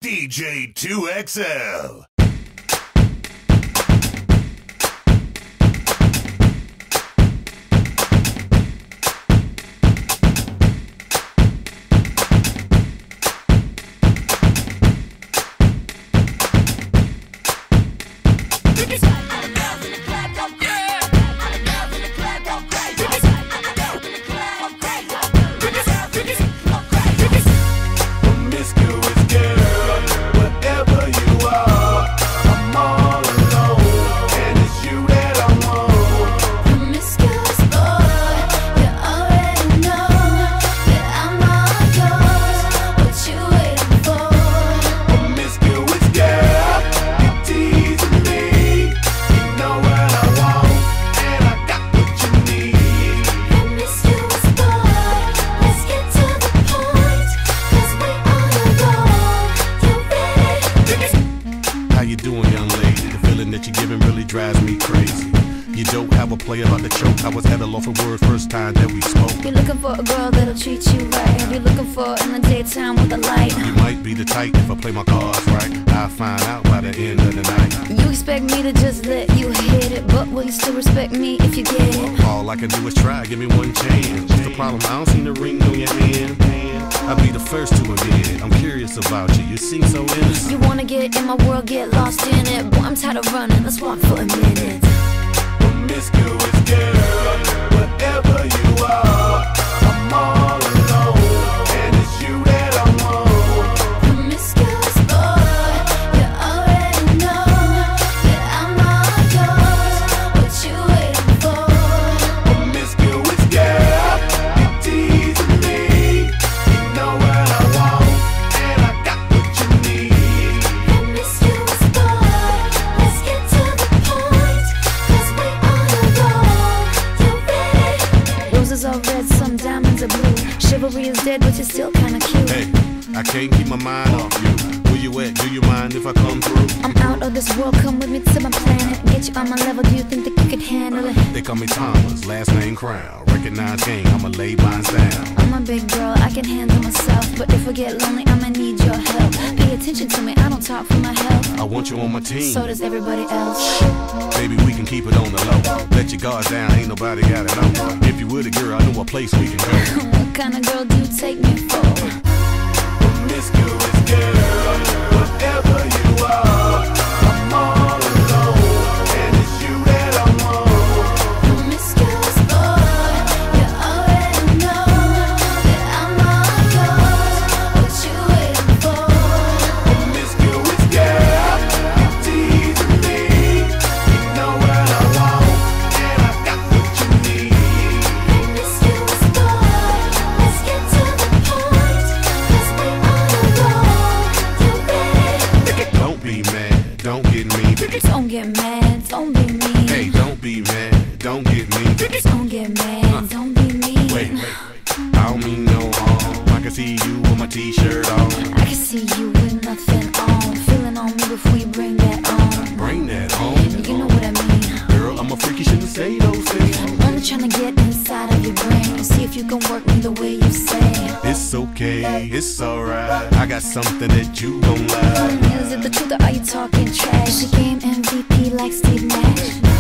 DJ 2XL. Drives me crazy. You don't have a play about the choke. I was at a loss of words first time that we spoke. You're looking for a girl that'll treat you right. You're looking for in the daytime with a light. You might be the type if I play my cards right. I'll find out by the end of the night. You expect me to just let you hit it, but will you still respect me if you get it? All I can do is try, give me one chance. What's the problem? I don't see the ring on your hand. I'll be the first to admit I'm curious about you, you seem so innocent. You wanna get in my world, get lost in it. Boy, I'm tired of running, let's walk for a minute. Promiscuous girl, whatever you are, I'm all alone, and it's you that I want. Promiscuous boy, you already know that I'm all yours. What you waiting for? Promiscuous girl, you teasing me. You know what I want, and I got what you need. Promiscuous boy, let's get to the point, 'cause we on a roll. You ready? Roses are red, some diamonds are blue. Chivalry is dead, but you're still kinda cute. Hey, I can't keep my mind off you. Where you at? Do you mind if I come through? I'm out of this world, come with me to my planet. Get you on my level, do you think that you could handle it? They call me Thomas, last name Crown. Recognize game, I'ma lay mine down. I'm a big girl, I can handle myself. But if I get lonely, I'ma need your help. Pay attention to me, I don't talk for my health. I want you on my team. So does everybody else. Baby, we can keep it on the low. Let your guards down, ain't nobody got it on. If you were the girl, I know a place we can go. What kind of girl do you take me for? Promiscuous girl, whatever you are, I'm all alone, and it's you that I want. Promiscuous boy, you already know that I'm all yours. What you waiting for? Promiscuous girl, you teasing me. You know what I want, and I got what you need. Promiscuous boy, let's get to the point, 'cause we on a roll. You ready? Don't be mad, don't get me. Don't get mad, don't be mean. Hey, don't be mad, don't get me. Don't get mad, don't be mean. Wait, I don't mean no harm. I can see you with my t-shirt on. I can see you with nothing on. Feeling on me before you bring that on. Bring that on. You know what I mean. Girl, I'm a freak, you shouldn't say those things. Only trying to get inside of your brain and see if you can work me the way you say. It's okay, it's alright. I got something that you gon' like. Is it the truth or are you talking trash? The game MVP like Steve Nash.